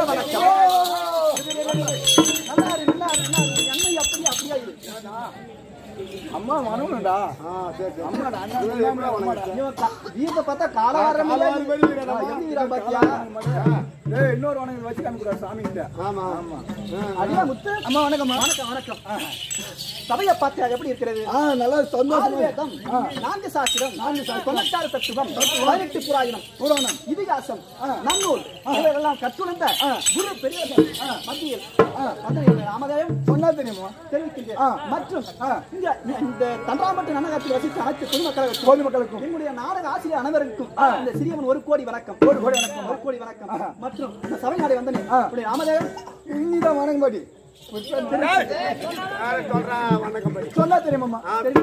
அம்மா வணங்கும்டா. அம்மாடா வீட்டை பார்த்தா காலாரம் இன்னொரு வணக்கம் வச்சு காமிக்கூடாது சாமி கிட்ட. ஆமா ஆமா அடியா முத்து. அம்மா வணக்கம். வணக்கம் வணக்கம். சபையை பார்த்தா எப்படி இருக்கிறது? நல்லா சந்தோஷம். 4 சாஸ்திரம், 96 தத்துவம், 18 புராணம், இதிகாசம், நன்னூல் இவையெல்லாம் கற்றுணர்ந்த குரு பெரியவர்கள் மத்தியில் ராமதேவன் சொன்னா தெரியுமா தெரிவிக்கின்றேன். மற்றும் இந்த தண்டாம்பட்டு நாடகத்தில் வசித்த அனைத்து பொதுமக்களுக்கும் என்னுடைய நாடக ஆசிரியர் அனைவருக்கும் இந்த சிறியவன் 1 கோடி வணக்கம். 1 கோடி வணக்கம். 1 கோடி வணக்கம். மற்றும் இந்த சபை நாடை வந்தனே ராமதேவன் இங்கதான் வணங்கும்படி சொன்னா தெரியுமாம்மா?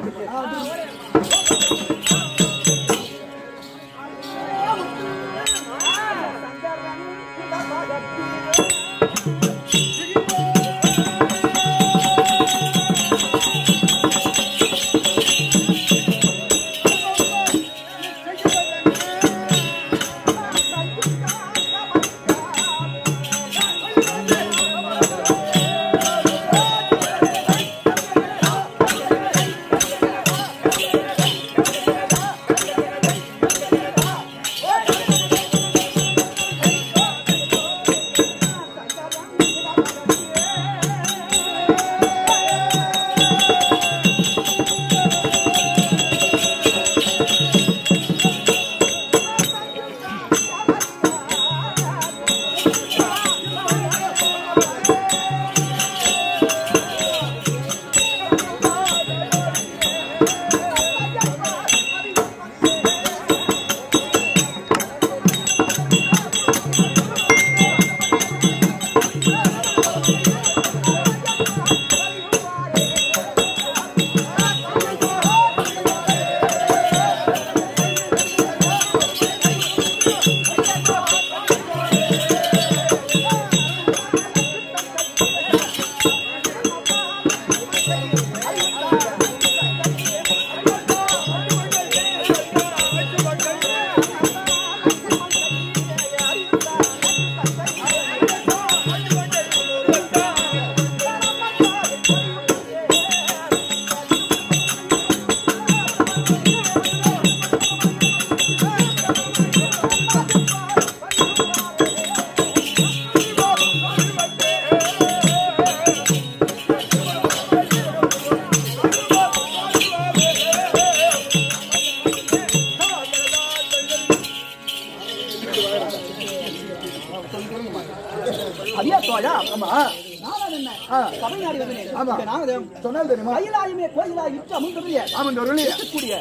சொன்னால் தெரியுமா? கையிலாயுமே கோயிலா இட்டு அமர்ந்தருளிய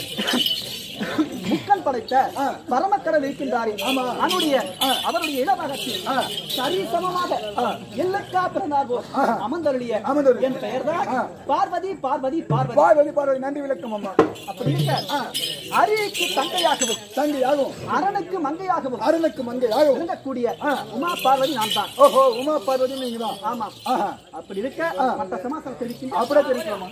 முக்கல் படைத்த பரமக்கடல் இருக்கின்றாரே அவருடைய இடமகத்தில் சரிசமமாக எல்லக்கா பிறந்தாகோ அமர்ந்தருளிய என் பெயர் தான் பார்வதி. பார்வதி பார்வதி பார்வதி பார்வதி. நன்றி விளக்கம் அம்மா. அப்படி இருக்க அரிக்கு தங்கையாகவும் அரணுக்கு மங்கையாகவும் இருக்கக்கூடிய உமா பார்வதி நான் தான். ஓஹோ, உமா பார்வதி நீங்க தான். ஆமா. அப்படி இருக்க மற்ற சமாசாரம் தெரிவிக்கும் அப்படியே தெரிவிக்கலாமா?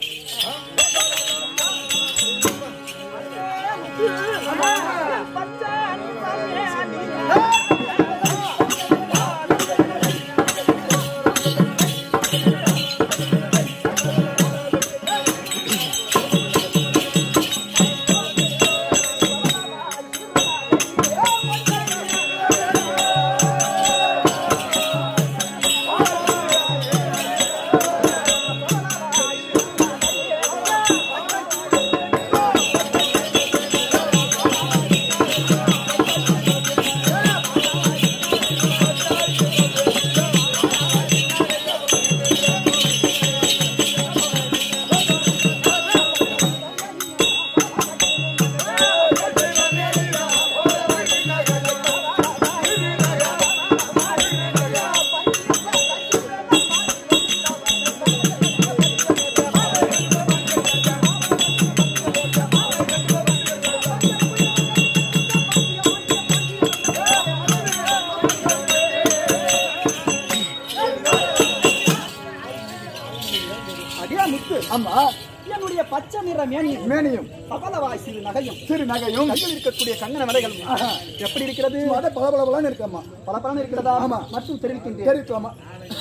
உன்னுடைய பச்சை நிற மேனியும் பகலவாய் சிறு நகையும் கையில் இருக்கக்கூடிய கங்கண வலைகள் எப்படி இருக்கிறது? பலபலன்னு இருக்கம்மா. பலபலன்னு இருக்கிறதா? ஆமா. மற்றும் தெரிவிக்கலாமா?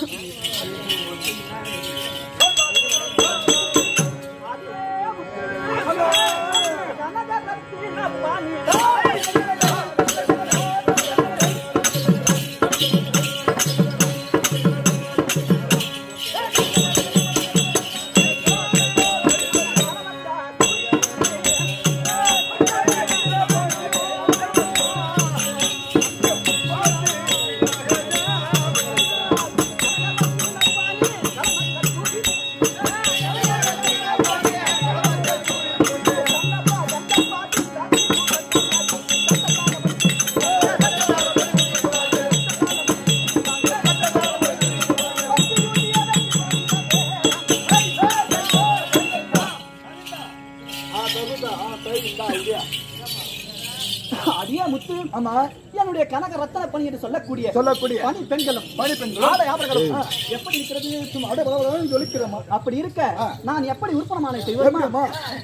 அடியா முத்து, ஆமா, என்னுடைய கனக ரத்தன பணி என்று சொல்லக்கூடிய பணி பெண்களும் எப்படி இருக்கிறது? ஜொலிக்கிறோமா? அப்படி இருக்க நான் எப்படி உற்பத்தமான செய்வேன்?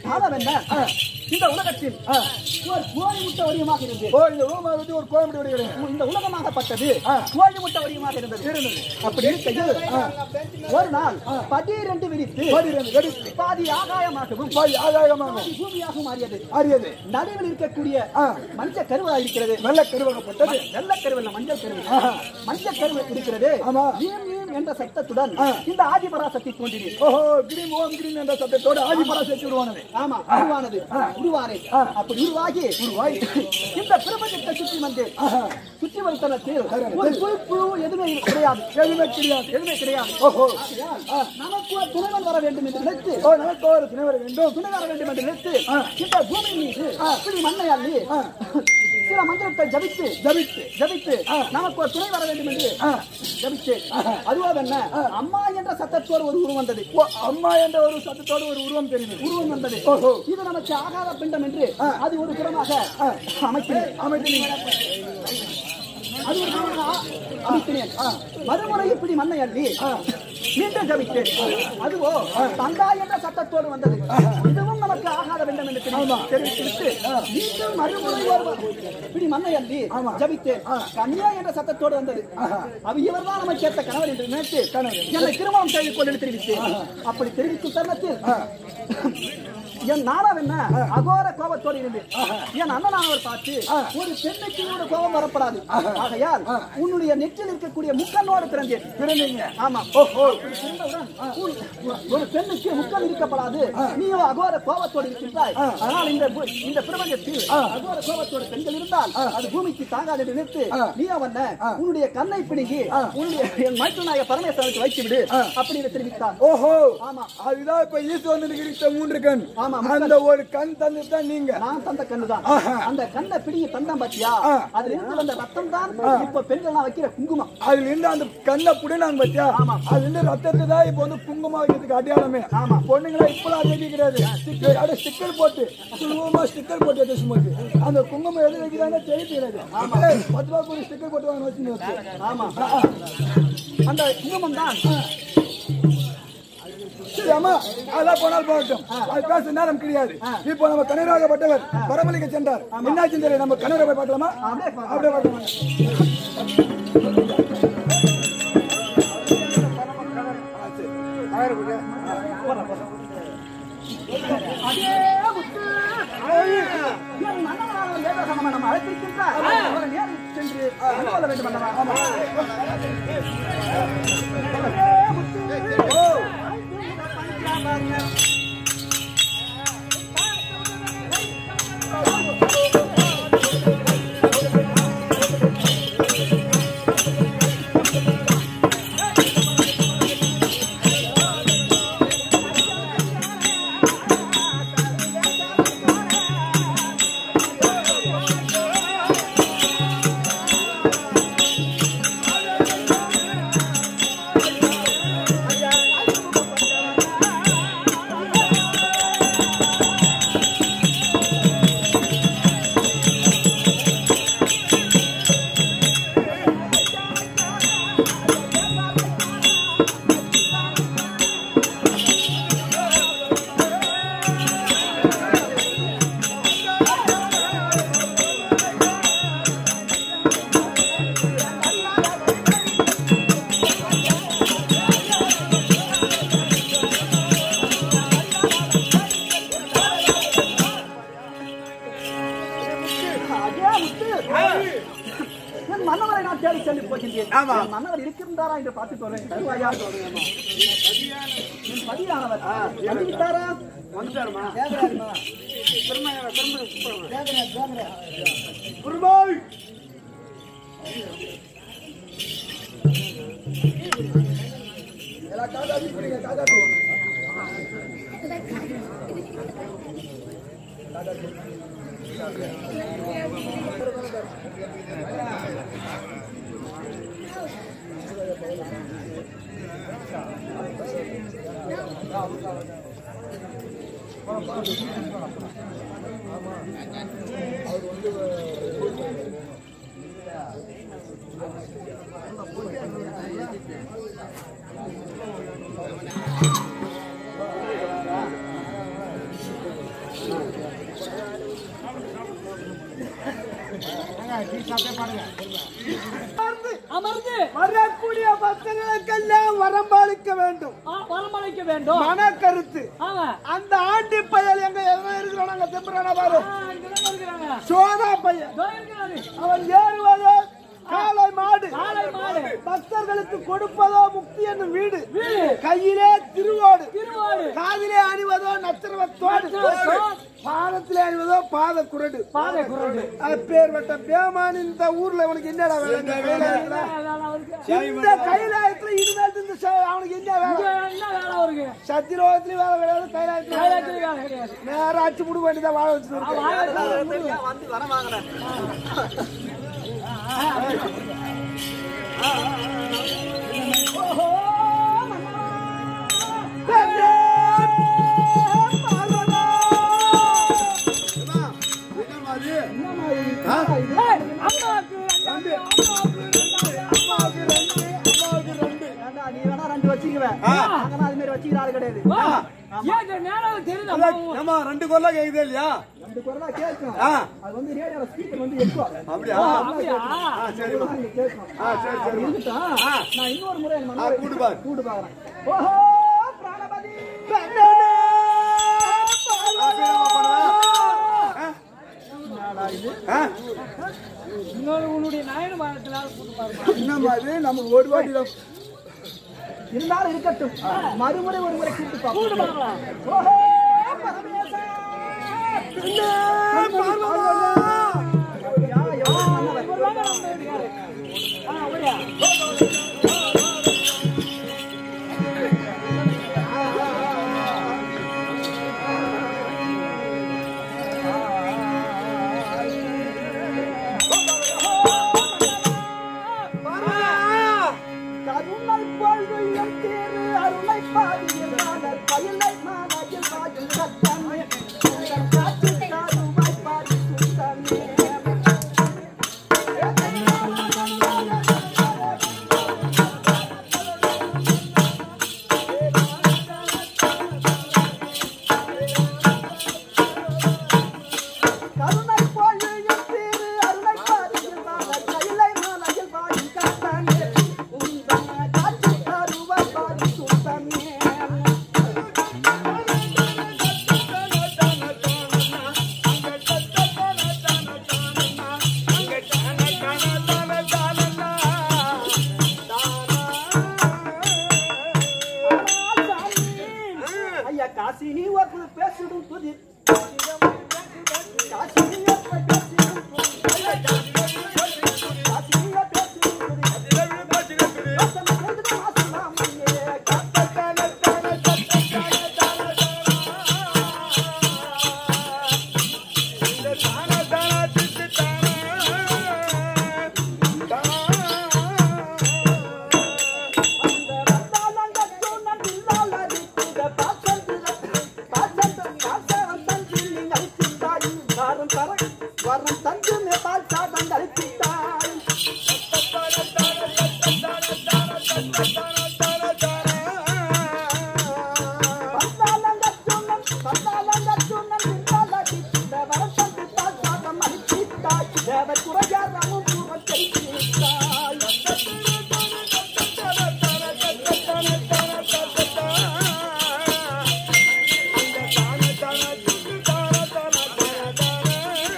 இந்த உலகத்தில் ஒரு கோழி முட்டை வடிவமாக இருந்தது. ஒரு கோழி வடிவம். இந்த உலகமாகப்பட்டது கோழி முட்டை வடிவமாக இருந்தது. அப்படி இருக்கையில் ஒரு நாள் படீரென்று விரித்து பாதி ஆகாயமாகவும் பூமியாகவும் மாறியது. நடுவில் இருக்கக்கூடிய மஞ்சள் கருவா இருக்கிறது. வெள்ள கருவாகப்பட்டது. வெள்ள கருவல்ல, மஞ்சள் கருவு. மஞ்சள் கருவு இருக்கிறது. என்ற சத்தத்துடன் இந்த ஆதிபராசக்தி தோன்றியது. ஓஹோ, கிரீம் ஓம் கிரீம் என்ற சத்தத்தோடு ஆதிபராசக்தி உருவானது. ஆமா, உருவானே. அப்படி உருவாகி இந்த பிரபஞ்சத்தை சுற்றி வந்தனத்தில் ஒரு புழு எதுவுமே கிடையாது. ஓஹோ, நமக்கு ஒரு துணைவன் வர வேண்டும் என்று நினைத்து துணை வர வேண்டும் என்று நினைத்து இந்த பூமி மீது இப்படி மண்ணை அள்ளி சில மந்திரத்தை ஜபித்து நமக்கு ஒரு துணை வர வேண்டும் என்று ஜபித்து அதுவா என்ன அம்மா என்ற சத்தத்தோடு ஒரு உருவம் வந்தது. அம்மா என்ற ஒரு சத்தத்தோடு ஒரு உருவம் தெரிந்தது. உருவம் வந்தது. இது நமக்கு ஆகாத பிண்டம் என்று அது ஒரு புறமாக அமைக்கிறேன். மறுமுறை இப்படி மண்ணை அள்ளி மீண்டும் ஜபித்தேன். அதுவோ தங்கா என்ற சத்தத்தோடு வந்தது. இதுவும் நமக்கு ஆகாத வேண்டும் என்று தெரிவித்து மீண்டும் மறுமுறை இப்படி மண்ணை அள்ளி ஜபித்தேன். கன்யா என்ற சத்தத்தோடு வந்தது. அது இவர்தான் நம்ம கேட்ட கணவர் என்று நினைத்து என்னை திருமணம் செய்து கொண்டு தெரிவித்தேன். அப்படி தெரிவிக்கும் தருணத்தில் என் நானாவ என்ன அகோர கோபத்தோடு இருந்து என் அண்ணனானவர் பார்த்து ஒரு பெண்ணுக்கு ஒரு கோபம் வரப்படாது. ஆகையால் உன்னுடைய நெற்றில் இருக்கக்கூடிய முக்கண்ணோடு பிறந்தீங்க. ஆமா, ஒரு பெண்ணுக்கு முக்கன் இருக்கப்படாது. நீயோ அகோர கோபத்தோடு இருக்கின்றாய். அதனால் இந்த பிரபஞ்சத்தில் அகோர கோபத்தோடு பெண்கள் இருந்தால் அது பூமிக்கு தாங்காது என்று நிறுத்து. நீயோ வந்த உன்னுடைய கண்ணை பிடிங்கி உன்னுடைய என் மைத்துனாய பரமேஸ்வரனுக்கு வைத்து விடு அப்படின்னு தெரிவித்தார். ஓஹோ, ஆமா, அதுதான் இப்ப ஈஸ்வரனுக்கு இருக்க 3 கண். ஆமா, அந்த ஒரு கண் தந்துதான் நீங்க. நான் தந்த கண்ணு தான். அந்த கண்ணை பிடிங்கி தந்தான் பாத்தியா? அதுல இருந்து வந்த ரத்தம் தான் இப்ப பெண்கள் வைக்கிற குங்குமம். அதுல இருந்து அந்த கண்ணை புடினாங்க பாத்தியா? அதுல இருந்து ரத்தத்தை தான் இப்ப வந்து குங்குமம் வைக்கிறதுக்கு அடையாளமே. ஆமா, பொண்ணுங்களா இப்பெல்லாம் அது கிடையாது. ஸ்டிக்கர் போட்டு சுலபமா ஸ்டிக்கர் போட்டு வச்சு சும்மாக்கு அந்த குங்குமம் எது வைக்கிறாங்க தெரியாது. 10 ரூபாய் போய் ஸ்டிக்கர் போட்டு வாங்க வச்சு. ஆமா, அந்த குங்குமம் தான். அதெல்லாம் போனால் போகட்டும், அது பேச நேரம் கிடையாது. இப்போ நம்ம கணவராகப்பட்டவர் பரமலிங்க சென்றார். என்னாச்சு தெரியும்? நம்ம கணவரை போய் பார்க்கலாமா? அப்படியே பார்க்கலாமா? நம்ம அழைத்திருக்கின்றார். சென்று சொல்ல வேண்டும் அல்லவா? மன்னவர் இருக்கின்றாரா என்று பார்த்து சொல்றேன். தருவாயா? பதியானவர் வந்து விட்டாரா? வந்துட்டாருமா? கேக்குறாருமா? எல்லாம் காகாத்தி புரியுங்க, காகாத்தி அமர்ந்து வரக்கூடிய பக்தர்களுக்கெல்லாம் வரம்பளிக்க வேண்டும். வரமளிக்க வேண்டும் மன கருத்து. அந்த ஆண்டி பயல் எங்க இருக்கிறாங்க தெம்புறான பாரு, சோதா பையன் அவன் ஏறுவதோ காளை மாடு, பக்தர்களுக்கு கொடுப்பதோ முக்தி என்னும் வீடு, கையிலே திருவோடு, காதிலே அணிவதோ நத்திரவத்தோடு, பாதத்திலே அணிவதோ பாத குரடு. அப்பேற்பட்ட பேமான் இந்த ஊர்ல அவனுக்கு என்னடா வேலை? இந்த கைலாயத்துல இனிமேல் அவனுக்கு என்ன வேலை? சத்திரோகத்திலயும் வேலை கிடையாது, கைலாயத்துல நேரம் அச்சு முடி வேண்டியதான் வாழ வச்சு வந்து வர வாங்கின நீ வேணா ரெண்டு வச்சுக்குவேன், அது மாதிரி வச்சுக்கிறாரு கிடையாது. ரெண்டு குரலா கேக்குதே இல்லையா? ரெண்டு குரலா கேட்கும். அது வந்து ரேடியோல ஸ்பீக்கர் வந்து எக்கோ. அப்படியா? சரி கேட்கும். நான் இன்னொரு முறை கூட்டு பாக்குறேன். ஓஹோ பிராணபதி உன்னுடைய நாயன மரத்தினால கூட்டு பாருங்க. இன்னும் அது நமக்கு ஒரு வாட்டி இருந்தாலும் இருக்கட்டும், மறுமுறை ஒரு முறை கூட்டு பார்க்கலாம். ஓஹோ பரமேசா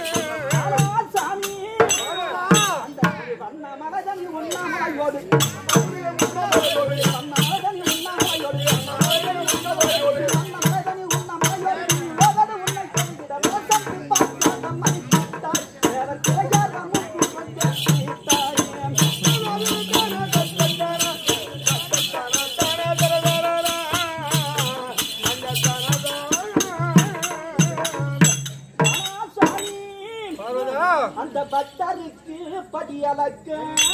உண்ணாமலையோடு அந்த பக்தருக்கு படியலக்க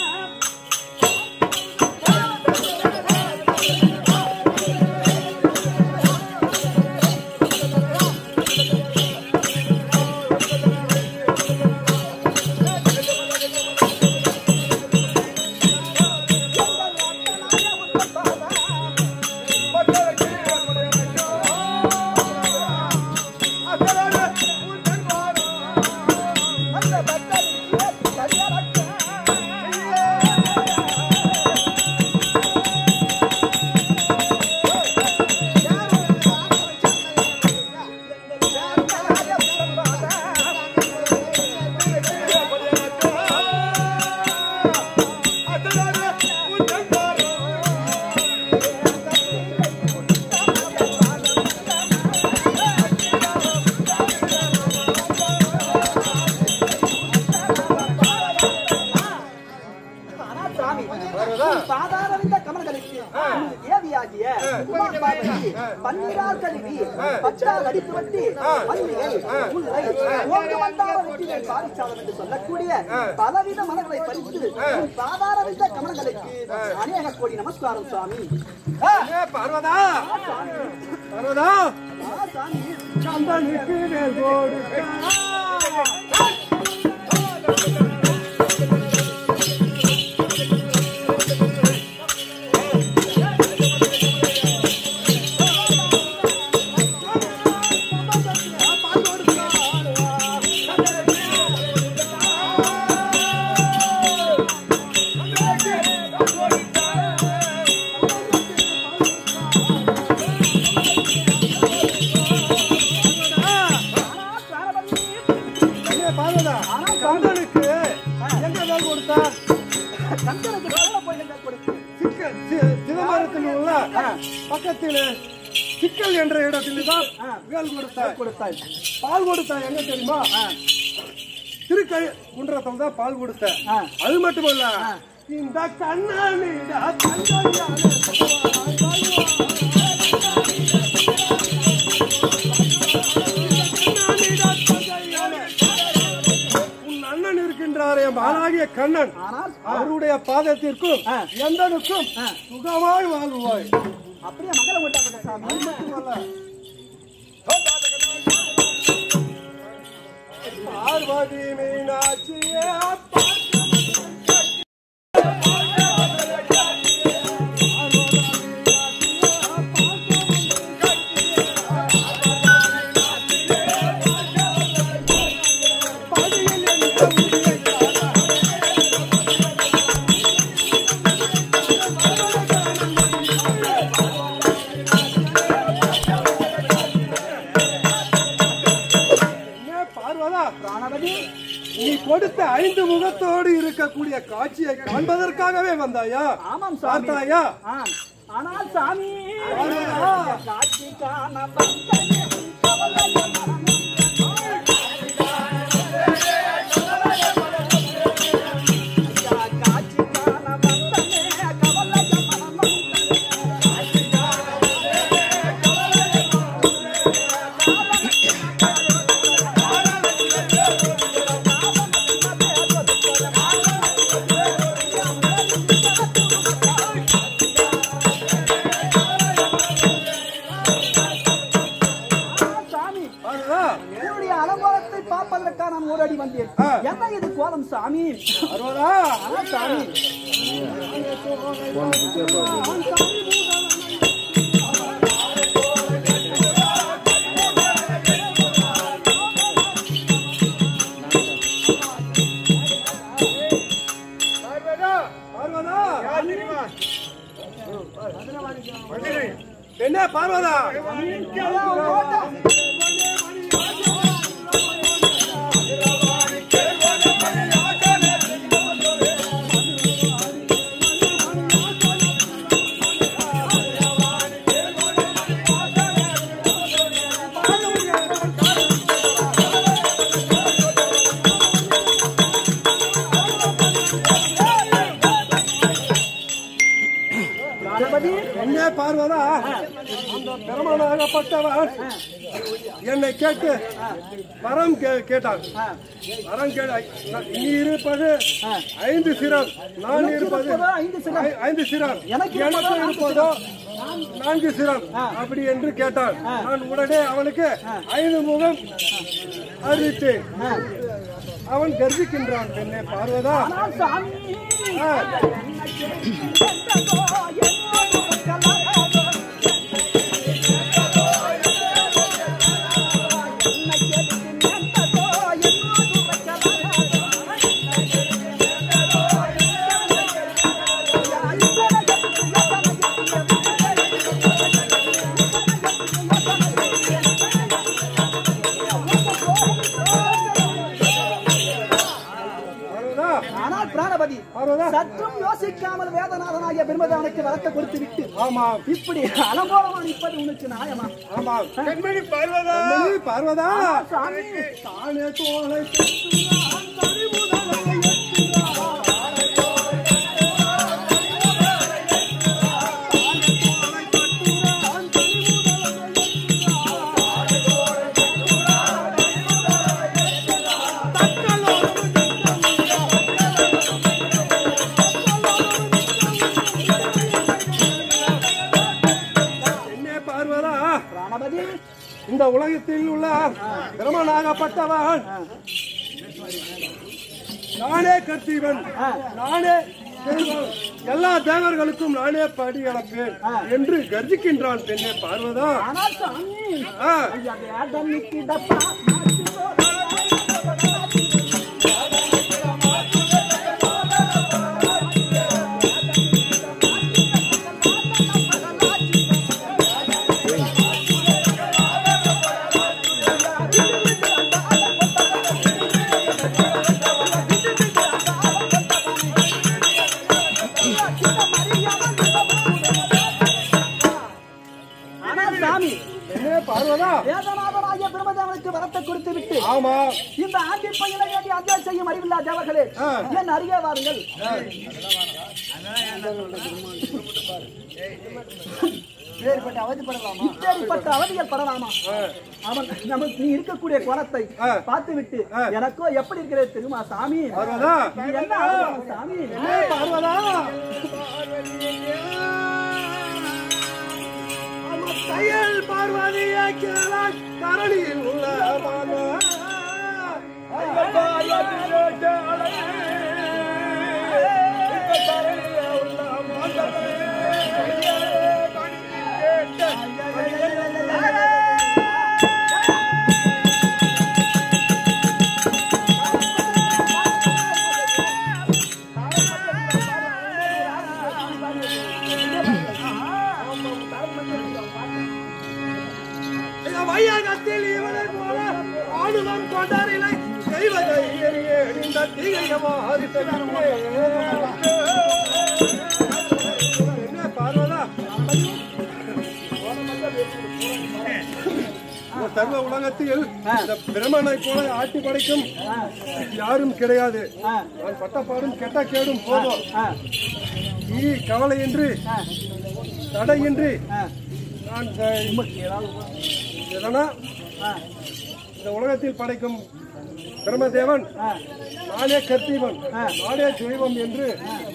பாதாரவிந்த கமலங்களுக்கு தேவியாகிய உமாபாரதி பன்னீரால் கழுவி பச்சால் அடித்து வட்டி பன்னிகள் முல்லை ஓங்கு வந்தார வெற்றிகள் பாரிச்சாலம் என்று சொல்லக்கூடிய பலவித மலர்களை பறித்து பாதாரவிந்த கமலங்களுக்கு அநேக கோடி நமஸ்காரம் சுவாமி. பார்வதா பார்வதா சாமி கந்தனுக்கு வேல் கொடுக்க பக்கத்தில் சிக்கல் என்ற இடத்தில் தான் வேல் கொடுத்தாய். பால் கொடுத்தாய் எங்க தெரியுமா? திருக்கை குன்றத்தில் தான் பால் கொடுத்த. அது மட்டுமல்ல, இந்த கண்ணானிடா உன் அண்ணன் இருக்கின்றாரே மானாகிய கண்ணன், அவருடைய பாதத்திற்கும் எந்தனுக்கும் சுகமாய் வாழ்வாய். அப்படியே மகளை ஓட்டாப்பட்ட சாமி. பார்வதி மீனாட்சியே நீ கொடுத்த 5 முகத்தோடு இருக்கக்கூடிய காட்சியை காண்பதற்காகவே வந்தாயா? ஆமாம் பார்த்தாயா? ஆனால் சாமி காட்சி காண ஓடி வந்தேன். என்ன இது கோலம் சாமி? சாமி என்ன பார்வதா? என்னே பார்வதா அந்த பெருமானாகப்பட்டவன் என்னை கேட்டு வரம் கேட்டான். வரம் நீ இருப்பது 5 சிரம், நான் இருப்பது 5 சிரம், எனக்கு இருப்பதோ 4 சிரம் அப்படி என்று கேட்டான். நான் உடனே அவனுக்கு 5 முகம் அறிவித்தேன். அவன் கர்ஜிக்கின்றான். பெண்ணே பார்வதா சற்றும் யோசிக்காமல் வேதநாதனாகிய பிரம்மதேவனுக்கு வரத்தை கொடுத்து விட்டு இப்படி அலங்கோலமா நிற்பது உனக்கு நியாயமா? பார்வதா இந்த உலகத்தில் உள்ள பிரம்மனாகப்பட்டவன் நானே கர்த்தீவன், நானே எல்லா தேவர்களுக்கும் நானே படி அளப்பேன் என்று கர்ஜிக்கின்றான். பெண்ணே பார்வதா வேதநாதனாகிய பிரம்மதேவனுக்கு வரத்தை கொடுத்து விட்டு இந்த ஆண்டி பையனை வேண்டி அத்தியாயம் செய்யும் அறிவில்லா தேவர்களே, என் அருகே வாருங்கள். இப்பேற்பட்ட அவதிகள் படலாமா? அவன் நமக்கு நீ இருக்கக்கூடிய குணத்தை பார்த்து விட்டு எனக்கோ எப்படி இருக்கிறது தெரியுமா சாமி? என்ன சாமி? கையில் பார்வதிய கரணியில் உள்ள வையகத்தில் இவனை போல ஆளுநர் கொண்டாரிலை செய்வதை இந்த தீகையமாறு என்ன பார்வதா சர்வ உலகத்தில் இந்த பிரம்மனை போல ஆட்டி படைக்கும் யாரும் கிடையாது. நான் பட்டப்பாடும் கெட்ட கேடும் போதும் கவலையின்றி தடையின்றி நான் இந்த உலகத்தில் படைக்கும் பிரம்மதேவன் நானே கர்த்தீவன், நானே தெய்வம் என்று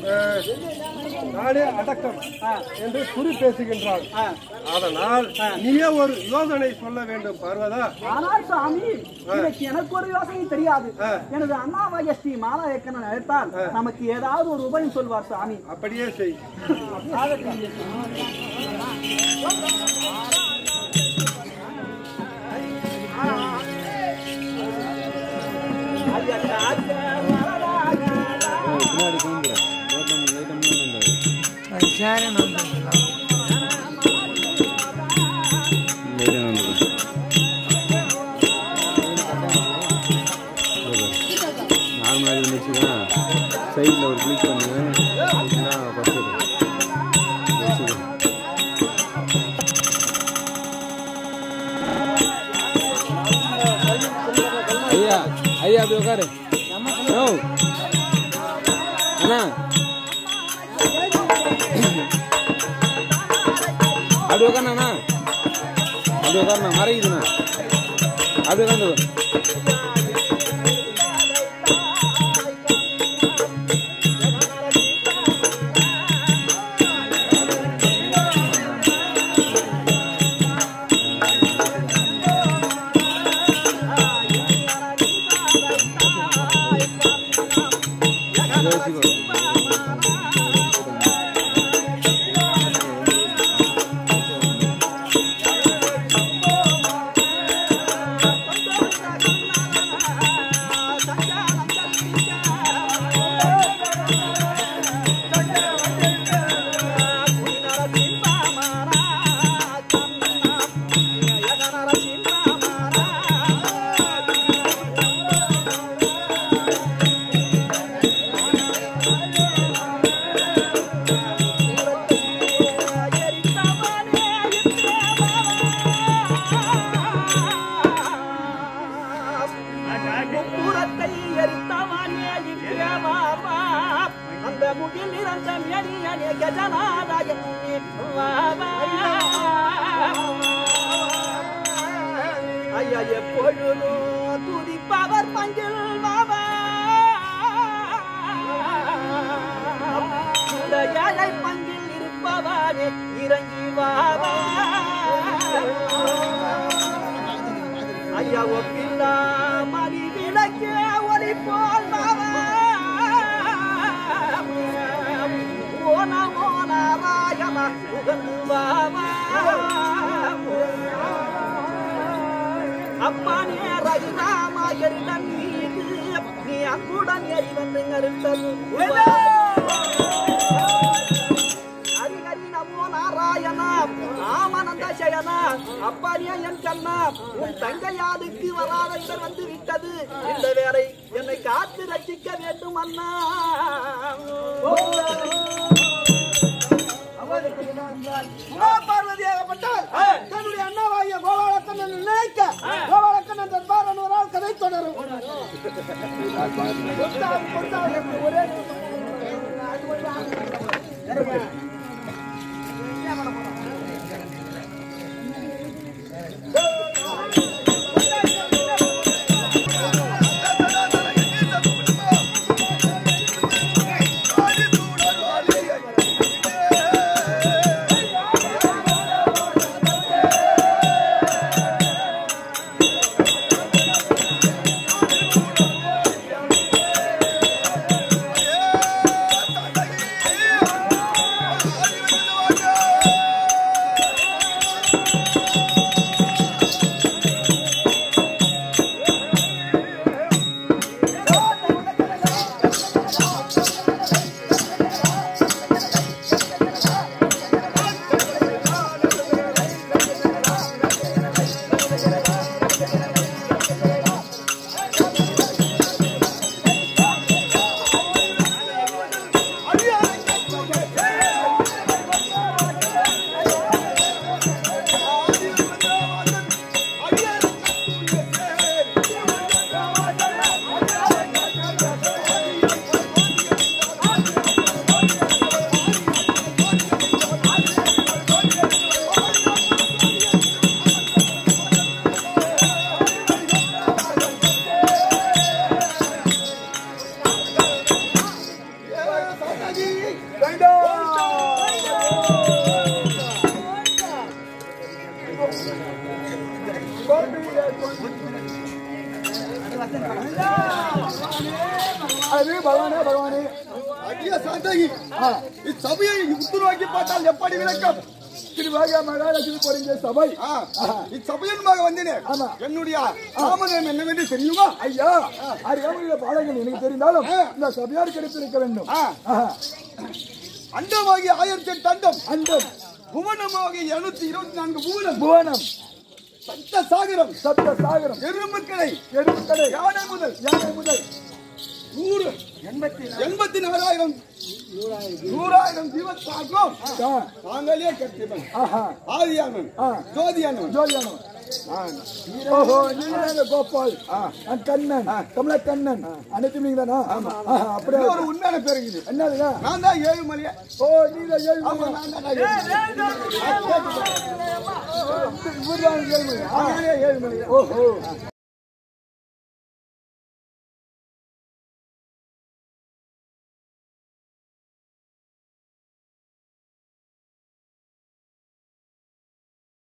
நானே அடக்கம் என்று குறி பேசுகின்றான். அதனால் நீயே ஒரு யோசனை சொல்ல வேண்டும் பார்வதா. ஆனால் சாமி, எனக்கு ஒரு யோசனை தெரியாது. எனது அண்ணாவாகிய ஸ்ரீ மாலாயக்கண்ணன் அழைத்தால் நமக்கு ஏதாவது ஒரு உபயம் சொல்வார் சாமி. அப்படியே செய். நார்மலாக இருந்துச்சுன்னா சைடில் ஒரு கிளிக் பண்ணுங்க. ஐயா ஐயா அப்படி உட்காரு. அண்ணா அப்படி உட்காரணா அப்படி உட்காரணா மறைக்குதுண்ணா அப்படி உட்காந்து அண்டமாகி 1008 அண்டம் அண்டம் புவனமாகி 224 புவனம் சப்த சாகரம் எறும்புக்கடை யானை முதல் 184,000 ஜீவத்தாக்கும் தாங்களே கட்டிவன் ஆதியானவன் ஜோதியானவன் ஓஹோ நீங்க கோபால் கண்ணன் கமல கண்ணன் அனைத்து நீங்க தானா அப்படியே ஒரு உண்மையான பேர் இருக்குது என்னதுங்க நான் தான் ஏழுமலையா ஓ நீங்க ஏழுமலை நான் தான் ஏழுமலை ஓஹோ